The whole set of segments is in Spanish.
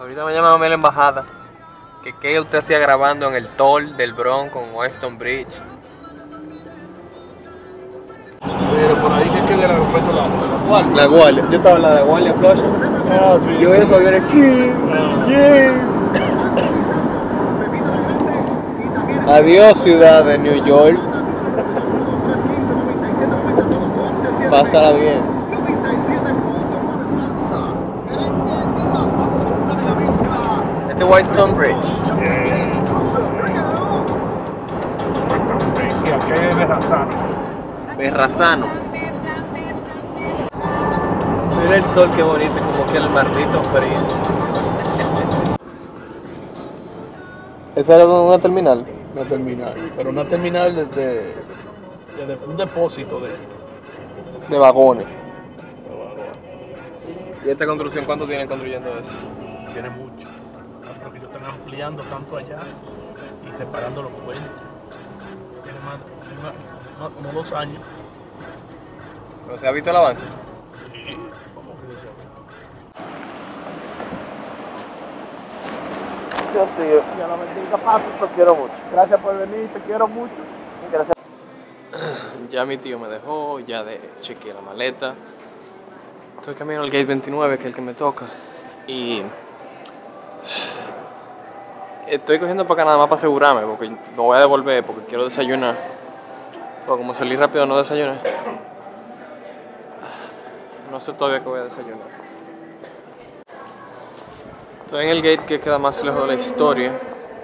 Ahorita me llama la embajada. Que qué usted hacía grabando en el toll del Bronx con Weston Bridge. Pero por ahí que queda el aeropuerto la Guardia. La Guardia. Yo estaba en la Guardia Flush. Ah, sí. Yo eso viene aquí. Yes. Adiós, ciudad de New York. Pásala bien. Este es Whitestone Bridge. Y aquí es Berrazano. Berrazano. Mira el sol, qué bonito, como que el maldito frío. ¿Esa era una terminal? Una terminal. Pero una terminal desde un depósito De vagones. ¿Y esta construcción cuánto tienen construyendo eso? Tiene mucho. Creo que ellos están ampliando tanto allá y separando los puentes. Tiene más como 2 años. ¿Pero se ha visto el avance? Sí, ¿cómo que se Yo tío, ya la bendiga, papi, te quiero mucho. Gracias por venir, te quiero mucho. Gracias. Ya mi tío me dejó, ya chequeé la maleta. Estoy camino al gate 29, que es el que me toca. Y estoy cogiendo para acá nada más para asegurarme, porque me voy a devolver, porque quiero desayunar. Pero como salí rápido no desayuné. No sé todavía qué voy a desayunar. Estoy en el gate que queda más lejos de la historia.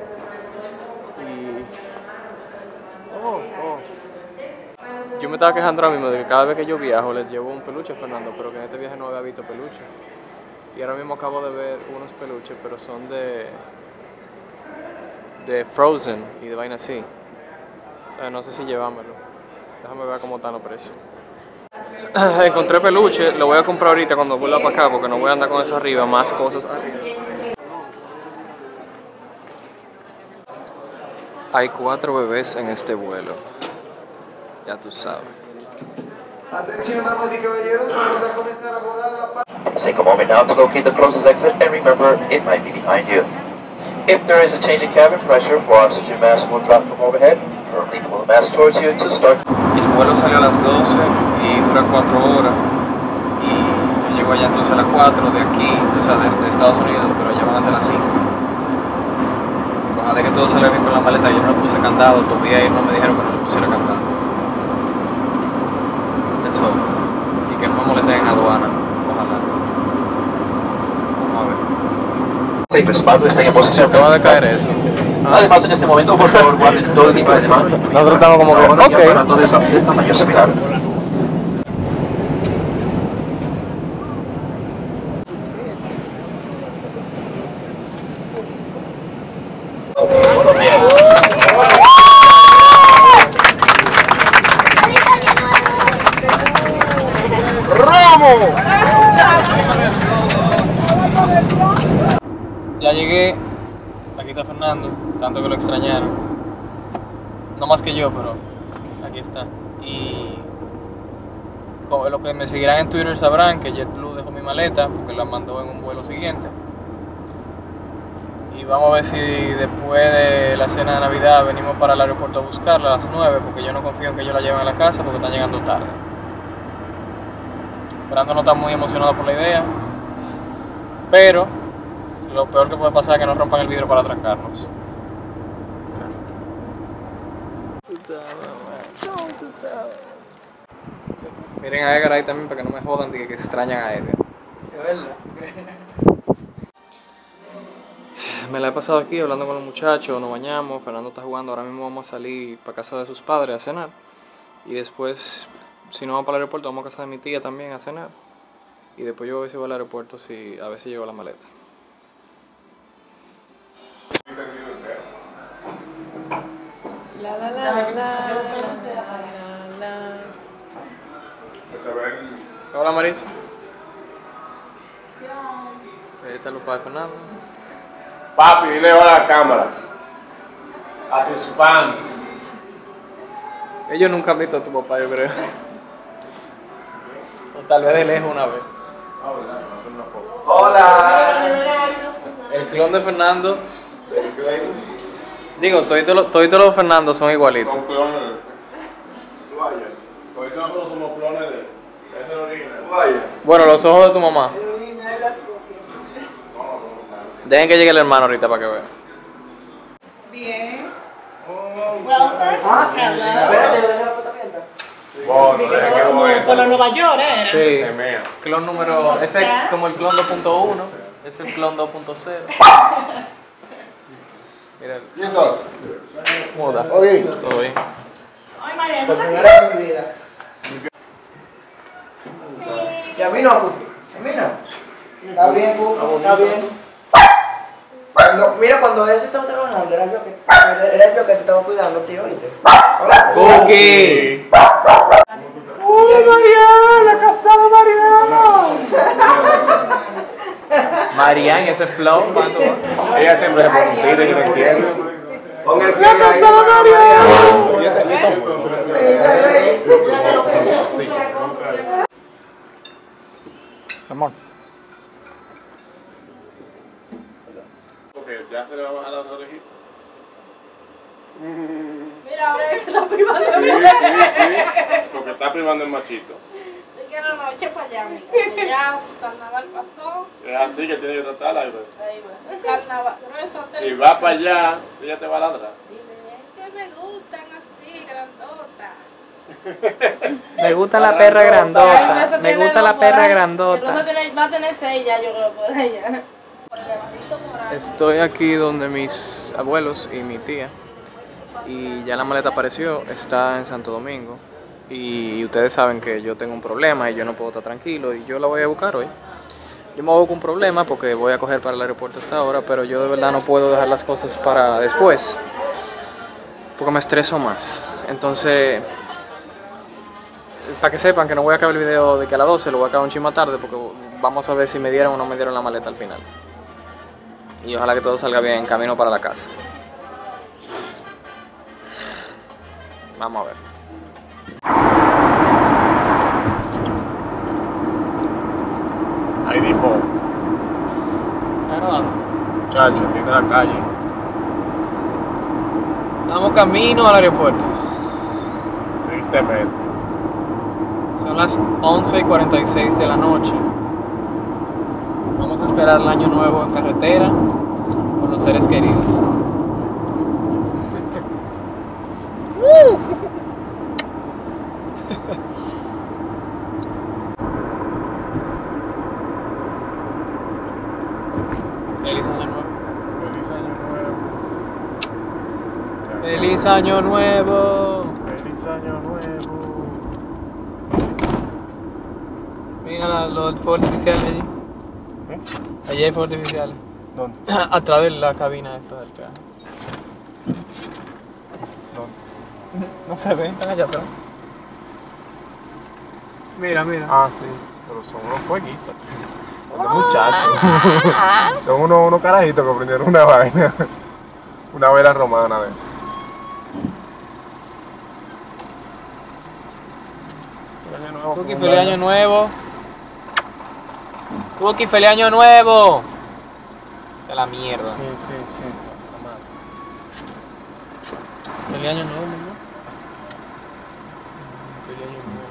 Yo me estaba quejando ahora mismo de que cada vez que yo viajo les llevo un peluche a Fernando, pero que en este viaje no había visto peluche. Y ahora mismo acabo de ver unos peluches, pero son de Frozen y de vaina así. O sea, no sé si llevármelo. Déjame ver cómo están los precios. Encontré peluche, lo voy a comprar ahorita cuando vuelva para acá, porque no voy a andar con eso arriba, más cosas arriba. Hay 4 bebés en este vuelo. Ya tú sabes. Atención, damas y caballeros, vamos a comenzar a volar la parte. Take a moment now to locate the closest exit and remember it might be behind you. If there is a change in cabin pressure, for oxygen mask will drop from overhead. Firmly pull the mask towards you to start. El vuelo salió a las 12 y dura 4 horas. Y yo llego allá entonces a las 4 de aquí, o sea, de Estados Unidos, pero allá van a ser las 5. Ojalá que todo salga bien con la maleta. Yo no le puse candado, todavía ahí no me dijeron que no le pusiera candado. Let's hope. Y que no me molesten en aduana. Ojalá. Vamos a ver. Sí, respaldo está en posición. Acaba de caer eso. Además, en este momento, por favor, guarden todo el tipo de demanda. Nosotros estamos como que, Para todo esto, de tamaño similar. Ya llegué, aquí está Fernando, tanto que lo extrañaron. No más que yo, pero aquí está. Y como los que me seguirán en Twitter sabrán que JetBlue dejó mi maleta porque la mandó en un vuelo siguiente. Y vamos a ver si después de la cena de Navidad venimos para el aeropuerto a buscarla a las 9, porque yo no confío en que ellos la lleven a la casa porque están llegando tarde. Fernando no está muy emocionado por la idea, pero lo peor que puede pasar es que nos rompan el vidrio para atracarnos. Exacto. Miren a Edgar ahí también para que no me jodan de que extrañan a Edgar. De verdad. Me la he pasado aquí hablando con los muchachos, nos bañamos, Fernando está jugando, ahora mismo vamos a salir para casa de sus padres a cenar. Y después, si no vamos para el aeropuerto, vamos a casa de mi tía también a cenar. Y después yo voy a ver si voy al aeropuerto, a ver si llevo la maleta. Hola Marisa. Ahí está los padres de Fernando. Papi, dile hola a la cámara. A tus fans. Ellos nunca han visto a tu papá, yo creo. O tal vez de lejos una vez. Hola. clon de Fernando. Digo, todos los Fernando son igualitos. Son clones. Vaya. Hoy nosotros somos clones de. Es el original. Vaya. Bueno, los ojos de tu mamá. Dejen que llegue el hermano ahorita para que vean. Bien. Well said. Por la Nueva York, ¿eh? Sí. Se mea. Clon número. Ese es como el clon 2.1. Es el clon 2.0. Mira. ¿Y entonces? ¿Cómo está? Oye. Todo bien. Ay, María, Por ¿no primera vez en mi vida. Y a mí no, Cookie. A mí no. Está bien, Cookie. Está bien. Cuando ese estaba trabajando, era yo que te estaba cuidando, tío, ¿oíste? ¡Cookie! ¡Uy, Mariana! ¡La casada Mariana! Marian, ese flow, ¿cuánto va? Ella siempre se pone un tiro y no entiende. Pon el ¡La casada Mariana! Amor. Porque ya se le va a bajar las orejitas. Mira, ahora él se está privando. Sí, sí. Porque está privando el machito. Yo quiero la noche para allá, amiga. Que ya su carnaval pasó. Es así que tiene que tratarla. Y pues. Ahí va. El carnaval. Pero eso te Si va para allá, ella te va a ladrar. Dile, es que me gustan así, grandotas. Me gusta la perra grandota. Me gusta la perra grandota. Va a tener 6 ya, yo creo, por allá. Estoy aquí donde mis abuelos y mi tía. Y ya la maleta apareció, está en Santo Domingo. Y ustedes saben que yo tengo un problema y yo no puedo estar tranquilo y yo la voy a buscar hoy. Yo me voy con un problema porque voy a coger para el aeropuerto hasta ahora, pero yo de verdad no puedo dejar las cosas para después. Porque me estreso más. Entonces, para que sepan que no voy a acabar el video de que a las 12, lo voy a acabar un chisme tarde porque vamos a ver si me dieron o no me dieron la maleta al final. Y ojalá que todo salga bien en camino para la casa. Vamos a ver. Ahí dijo, ¿Estás grabando? muchacho, tiene la calle. Estamos camino al aeropuerto. Tristemente. Son las 11:46 de la noche. Vamos a esperar el año nuevo en carretera por los seres queridos. Feliz año nuevo. Feliz año nuevo. Feliz año nuevo. Feliz año nuevo. Mira los fuegos artificiales allí. ¿Eh? Allí hay fuegos artificiales. ¿Dónde? Atrás de la cabina esa del peaje. ¿Dónde? No se ven, están allá atrás. Mira, mira. Ah, sí. Pero son unos fueguitos. Unos muchachos. Son unos carajitos que prendieron una vaina. Una vela romana de eso. Cookie, feliz año nuevo. Cookie, feliz año nuevo. De la mierda. Sí, sí, sí. Feliz año nuevo, mamá. Feliz año nuevo,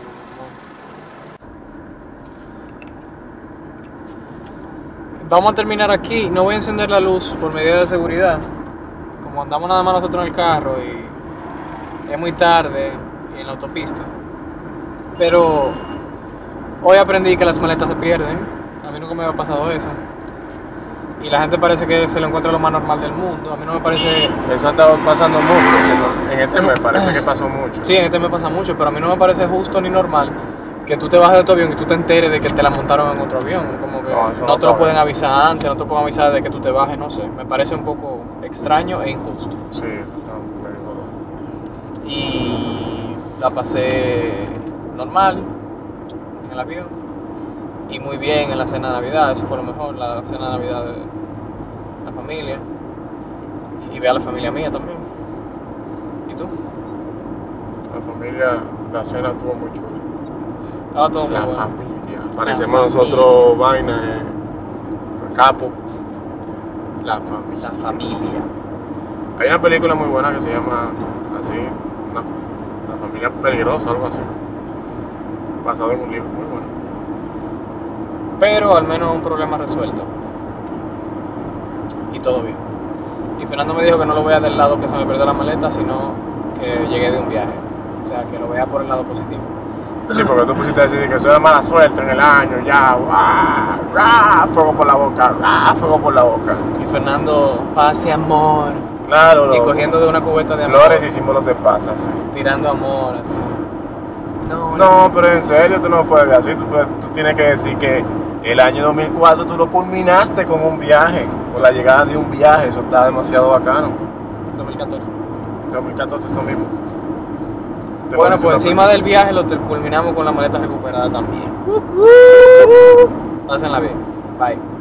mamá. Vamos a terminar aquí. No voy a encender la luz por medida de seguridad. Como andamos nada más nosotros en el carro y es muy tarde y en la autopista. Pero hoy aprendí que las maletas se pierden. A mí nunca me había pasado eso. Y la gente parece que se lo encuentra lo más normal del mundo. A mí no me parece... Eso ha estado pasando mucho. En este mes parece que pasó mucho. Sí, en este me pasa mucho, pero a mí no me parece justo ni normal que tú te bajes de tu avión y tú te enteres de que te la montaron en otro avión. Como que No, eso no no te lo cabe. pueden avisar antes, no te pueden avisar de que tú te bajes, no sé. Me parece un poco extraño e injusto. Sí, eso está medio jodido. Y la pasé normal en el avión y muy bien en la cena de Navidad. Eso fue lo mejor, la cena de Navidad de la familia. Y ve a la familia mía también. ¿Y tú? La familia, la cena estuvo muy chula. Estaba todo muy La bueno. familia. Parecemos nosotros vaina, capo. La familia. La familia. Hay una película muy buena que se llama así, La familia peligrosa, algo así. Basado en un libro muy bueno. Pero al menos un problema resuelto. Y todo bien. Y Fernando me dijo que no lo vea del lado que se me perdió la maleta, sino que llegué de un viaje. O sea, que lo vea por el lado positivo. Sí, porque tú pusiste a decir que eso es mala suerte en el año, ya, fuego por la boca, fuego por la boca. Y Fernando, paz y amor. Claro, Y cogiendo de una cubeta de amor. flores y símbolos de paz, así. Tirando amor, así. No, pero en serio, tú no puedes ver así. Tú tienes que decir que el año 2004 tú lo culminaste con un viaje, con la llegada de un viaje. Eso está demasiado bacano. 2014. 2014, eso mismo. Bueno, pues encima del viaje lo culminamos con la maleta recuperada también. Pásenla bien. Bye.